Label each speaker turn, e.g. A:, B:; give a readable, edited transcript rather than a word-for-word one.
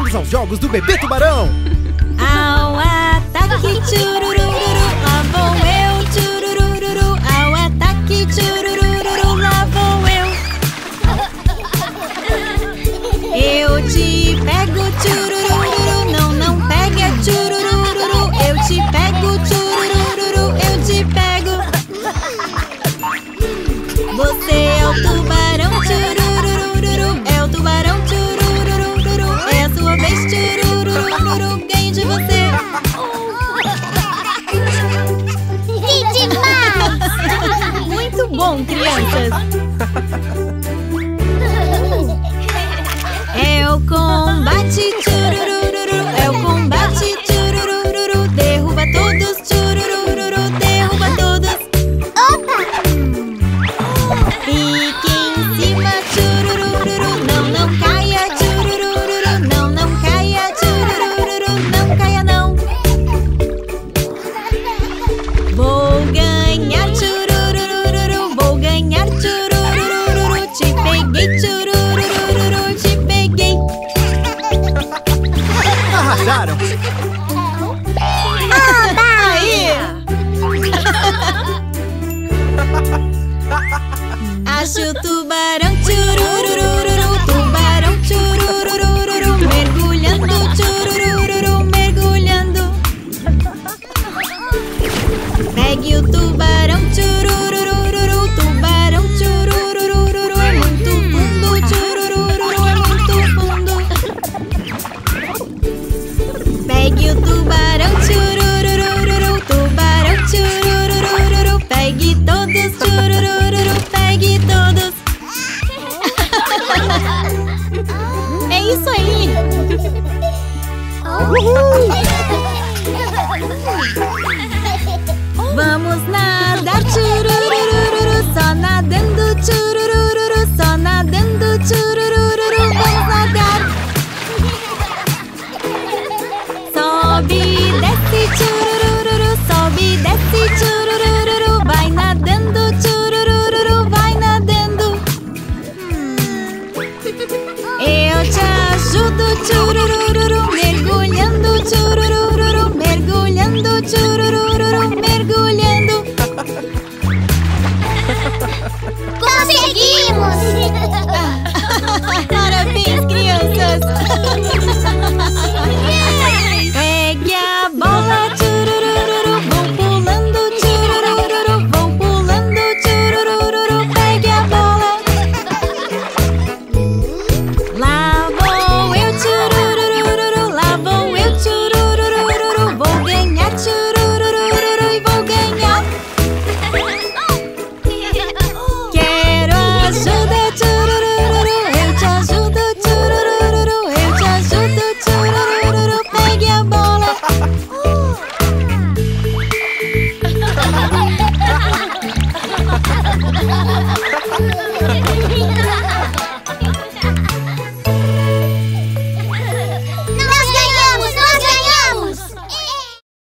A: Bem-vindos aos jogos do Bebê Tubarão!
B: Ao ataque, tchururururu, lá vou eu, tchururururu. Ao ataque, tchururururu, lá vou eu. Eu te pego, tchururururu, não, não pega, tchururururu. Eu te pego, tchururururu, eu te pego. Você é o tubarão, tchururururu, é o tubarão, tchururururu. É a sua vez, tchururururu, ganho de você.
C: Que demais!
B: Muito bom, crianças! É o combate, tchururururu, é o combate, tchururururu. Derruba todos, tchururururu, derruba todos.
C: Opa!
B: Fique em cima, tchururururu, não, não caia, tchururururu, não, não caia, tchururururu, não caia não. Vou ganhar, tchururururu, vou ganhar, tchururururu. Te peguei, tchururururu, te peguei.
A: Arrasaram!
B: Aí! Acho o tubarão, tchurururu.